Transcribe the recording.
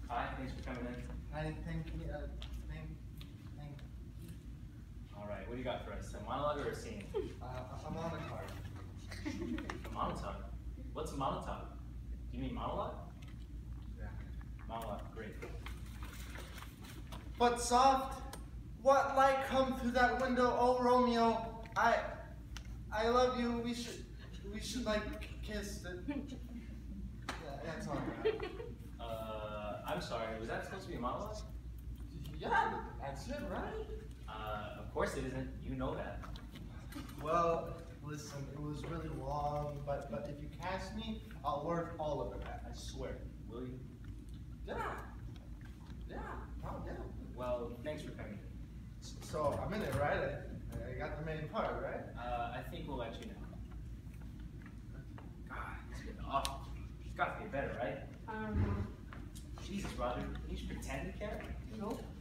Hi, thanks for coming in. I think, All right, what do you got for us? A monologue or a scene? a monotague. A monologue? What's a monologue? Do you mean monologue? Yeah. Monologue, great. But soft, what light come through that window? Oh Romeo, I love you. We should like kiss. Yeah, that's all right. I'm sorry, was that supposed to be a monologue? Yeah, that's it, right? Of course it isn't. You know that. Well, listen, it was really long, but if you cast me, I'll work all of it. I swear. Will you? Yeah. Yeah. Oh, yeah. Well, thanks for coming in. So I'm in it, right? I got the main part, right? I think we'll let you know. God, it's been awful. It's got to get better, right? I don't know. Jesus, Roger, can you just pretend to care? Nope.